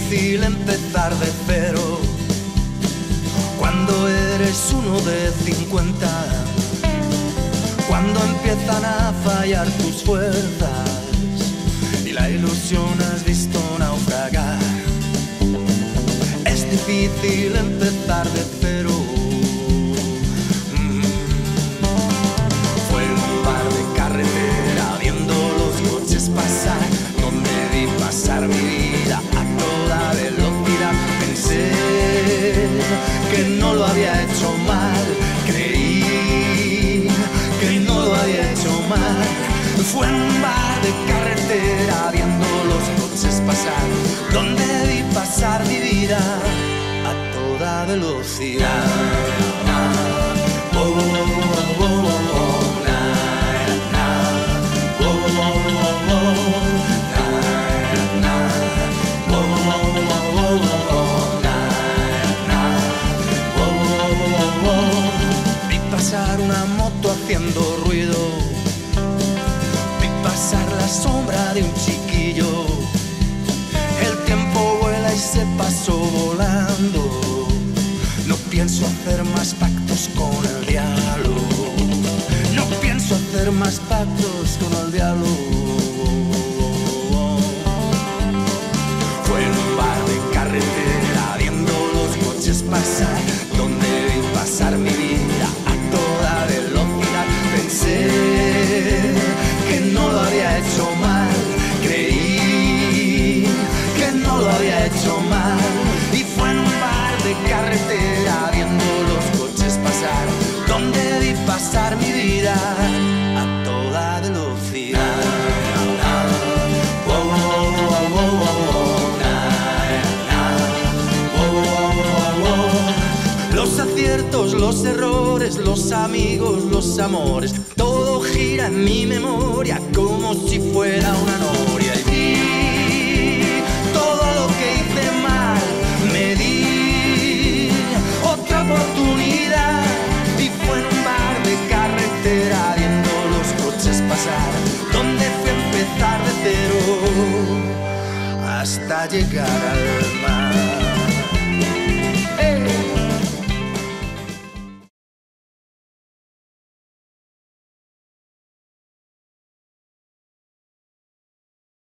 difícil empezar de cero cuando eres uno de 50, cuando empiezan a fallar tus fuerzas y la ilusión has visto naufragar. Es difícil empezar de cero. Fue un bar de carretera viendo los coches pasar, donde vi pasar mi vida a toda velocidad. Pensé que no lo había hecho mal, creí que no lo había hecho mal. Fue en un bar de carretera viendo los coches pasar, donde vi pasar mi vida a toda velocidad. Vi pasar una moto haciendo ruido, vi pasar la sombra de un chiquillo. El tiempo vuela y se pasó volando. No pienso hacer más pactos con el diablo. No pienso hacer más pactos con el diablo. Fue en un bar de carretera viendo los coches pasar, donde vi pasar mi vida a toda velocidad. Pensé que no lo había hecho mal, creí que no lo había hecho mal. Y fue en un bar de carretera viendo los coches pasar, donde vi pasar mi vida a toda velocidad. Los aciertos, los errores, los amigos, los amores, todo gira en mi memoria como si fuera una noria. Y vi todo lo que hice mal, me di otra oportunidad. Y fue en un bar de carretera viendo los coches pasar, donde fui a empezar de cero hasta llegar al